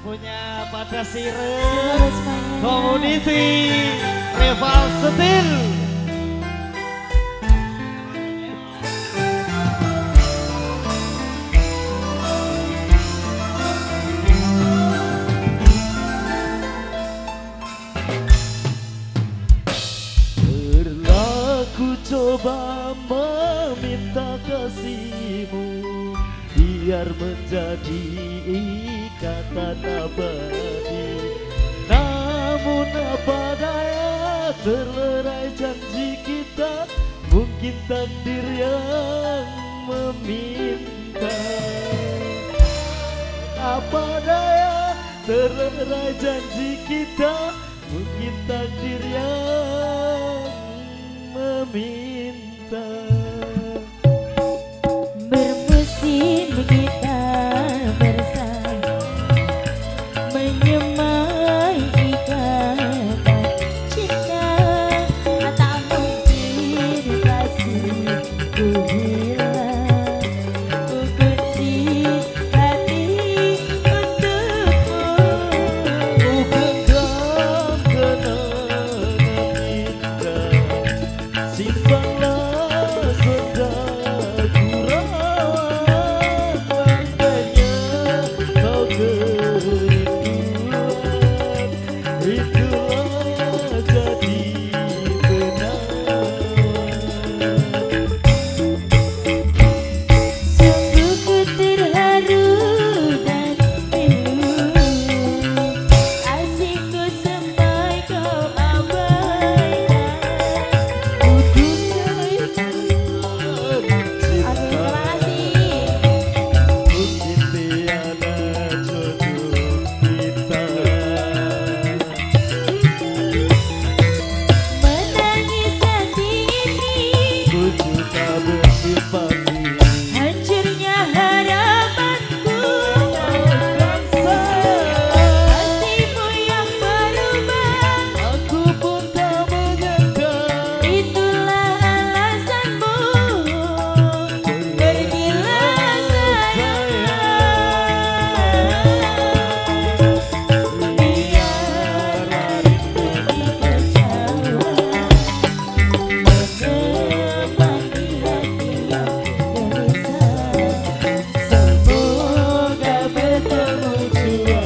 punya pada siren Community Rival Steel. Berlaku coba meminta kasihmu biar menjadi ikatan abadi. Namun apa daya, terlerai janji kita, mungkin takdir yang meminta. Apa daya, terlerai janji kita, mungkin takdir yang meminta. Bermusim kita bersama menyemai ikatan cinta, tak mungkin kasihku hilang. Ku kunci hati untukmu, Ku genggam kenangan indah, simpanlah sendaku rawat. Andainya kau kerinduan, itulah jadi benar. sungguh ku terharu dan pilu, asingku sampai kau abaikan. Mungkin tiada jodoh kita. Menangis hati ini, Ku juga bersimpati. hancurnya harapanku. Kasihmu yang berubah, Aku pun tak menyangka itulah alasanmu. Pergilah sayang, biarlah rindu dikecewa menemani hati yang gelisah. semoga bertemu jua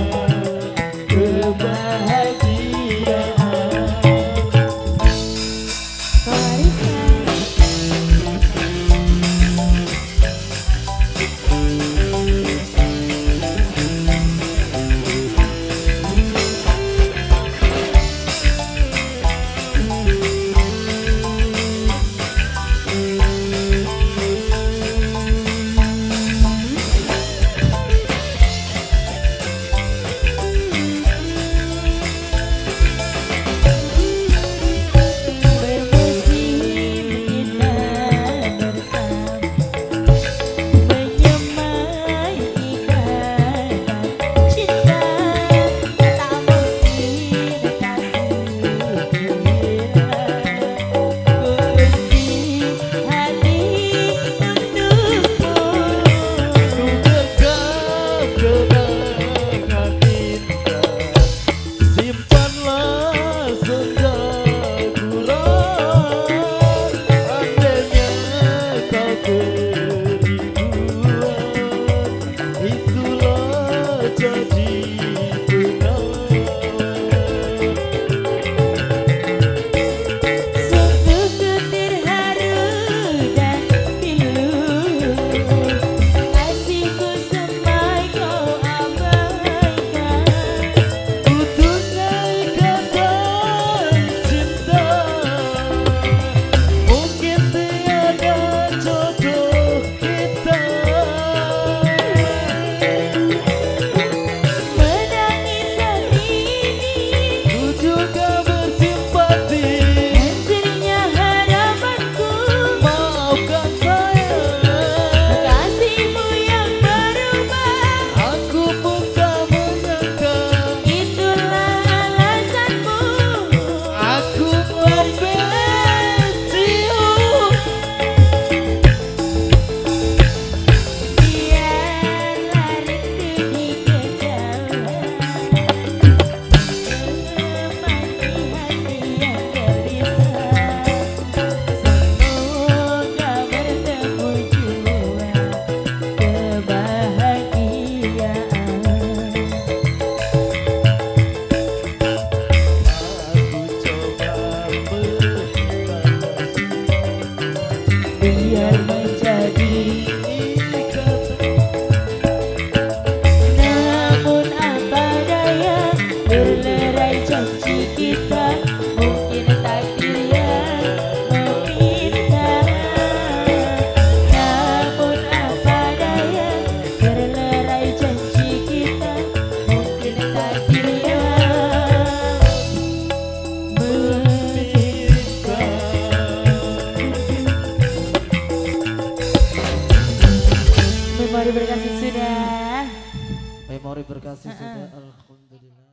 kebahagiaan. Bermusim kita bersama menyemai ikatan cinta, tak mungkin kasihku hilang. Ku kunci hati untukmu. Ku genggam kenangan indah, simpanlah sendaku rawat. Andainya kau kerinduan, itulah jadi benar. Sungguh ku terharu dan pilu, kasihku sampai kau abaikan. Memori berkasih sudah, alhamdulillah.